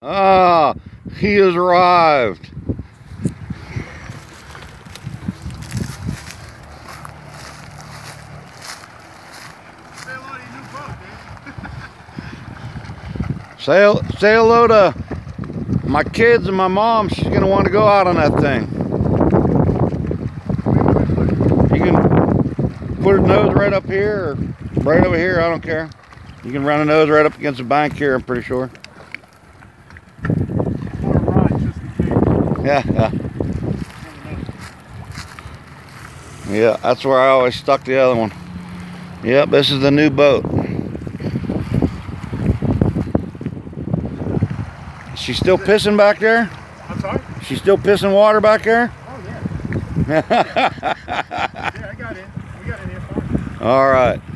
Ah, he has arrived. Say hello to my kids and my mom. She's gonna want to go out on that thing. You can put her nose right up here or right over here, I don't care. You can run a nose right up against the bank here, I'm pretty sure. Yeah. Yeah, that's where I always stuck the other one. Yep, this is the new boat. She's still pissing back there? I'm sorry? She's still pissing water back there? Oh, yeah. Yeah, I got in. We got in here fine. All right.